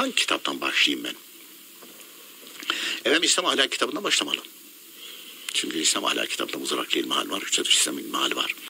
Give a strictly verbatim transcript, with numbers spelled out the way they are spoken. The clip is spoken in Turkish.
Hangi kitaptan başlayayım ben? Efendim İslam Ahlak kitabından başlamalı. Çünkü İslam Ahlak kitabında Muzrakki İlmihal var, Üstad İslam İlmihal var.